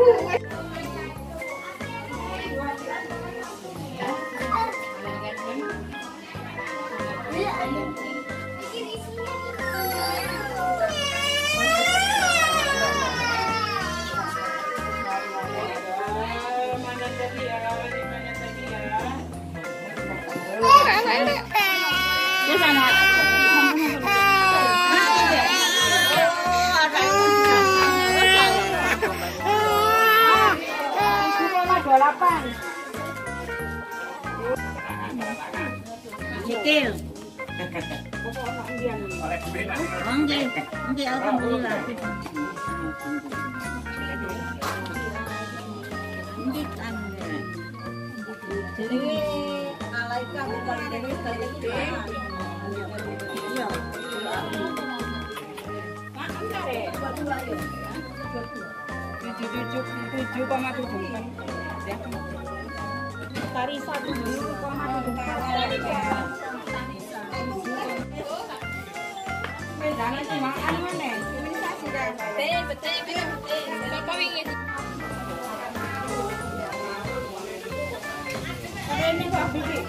Cicil. Nggih, alhamdulillah. Nggih, jadi alaika bukan dari gede. Iya. Tujuh koma tujuh. Tari 1,7. Jangan cuma anu nih. Betul. Bapak ingin. Ini Pak Bibi.